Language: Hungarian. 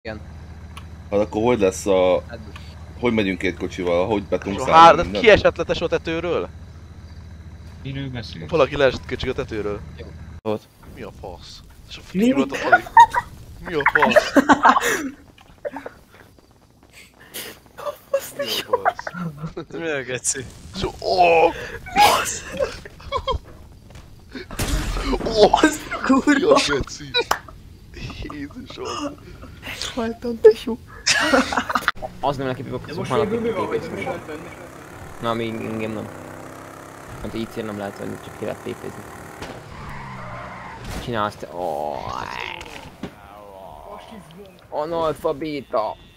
Igen. Hát akkor hogy lesz a... Hát, Hogy megyünk két kocsival? Hogy betunk So, szállni? hát ki esett le tesó a tetőről? Miről beszélsz? Valaki leesett kicsik a tetőről. ott. Mi a fasz? So, Mi? kiugrott alig. Mi a fasz? Mi a fasz? Mi a geci? So, oh! Oh! Mi a geci? Jézusom! Haltam, tesó. Az nem neki bibok, De azok most már végül mi van, napig hogy most lehet venni? Na, még engem nem. Hát így nem lehet venni, csak ki lehet tépézni. Csinálsz te... Analfabéta!